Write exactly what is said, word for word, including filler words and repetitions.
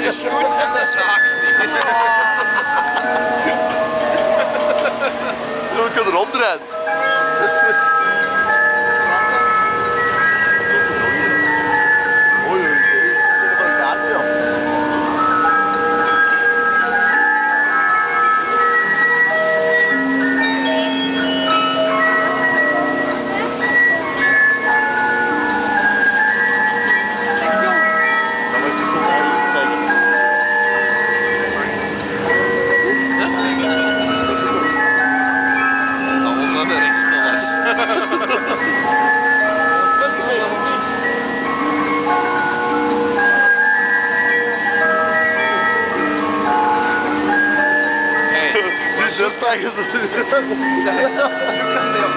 de schoen en de zaak. We kunnen erop draaien. Oei, oei. Zit er van die kaarten, joh. Hey, die zult zeggen ze. zoek hem